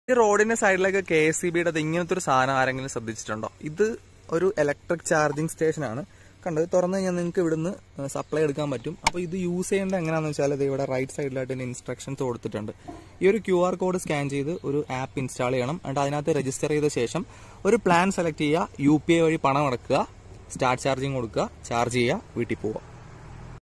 ഈ റോഡിന്റെ സൈഡിലൊക്കെ KSEBയുടെ ഇങ്ങനത്തെ ഒരു സാധനം ആരെങ്കിലും ശ്രദ്ധിച്ചിട്ടുണ്ടോ? ഇത് ഒരു ഇലക്ട്രിക് ചാർജിങ് സ്റ്റേഷനാണ്. കണ്ടത് തുറന്നു കഴിഞ്ഞാൽ നിങ്ങൾക്ക് ഇവിടുന്ന് സപ്ലൈ എടുക്കാൻ പറ്റും. അപ്പോൾ ഇത് യൂസ് ചെയ്യേണ്ടത് എങ്ങനെയാണെന്ന് വെച്ചാൽ ഇത് ഇവിടെ റൈറ്റ് സൈഡിലായിട്ട് തന്നെ ഇൻസ്ട്രക്ഷൻസ് കൊടുത്തിട്ടുണ്ട്. ഈ ഒരു QR കോഡ് സ്കാൻ ചെയ്ത് ഒരു ആപ്പ് ഇൻസ്റ്റാൾ ചെയ്യണം. എന്നിട്ട് അതിനകത്ത് രജിസ്റ്റർ ചെയ്ത ശേഷം ഒരു പ്ലാൻ സെലക്ട് ചെയ്യുക, UPI വഴി പണം അടക്കുക, സ്റ്റാർട്ട് ചാർജിങ് കൊടുക്കുക, ചാർജ് ചെയ്യുക, വീട്ടിൽ പോവുക.